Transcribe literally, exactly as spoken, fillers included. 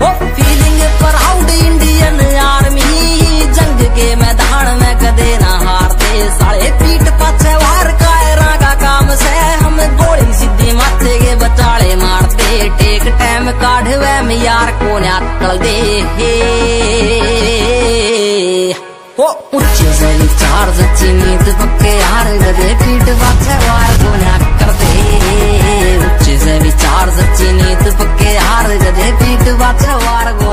हो feeling proud Indian army, जंग के मैदान में कदे ना हारते। साले पीठ पाछे वार कायरा का काम से हम गोली सीधी माथे के बचाले मारते। टेक टाइम काढ़वे में यार को न्याकल दे हो ऊंचे से विचार सच्ची नीत पक्के यार गदे पीठ पाछे वार को न्याकल दे। ऊंचे से विचार सच्ची नीत पक्के यार गदे पीठ पाछे वार को